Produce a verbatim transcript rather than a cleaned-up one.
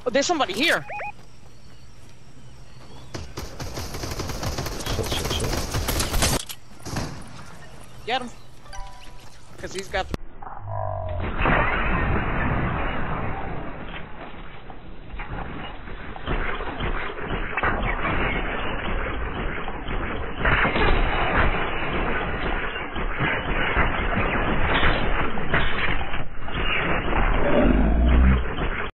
Oh, there's somebody here. Shit, shit, shit. Get him. Because he's got the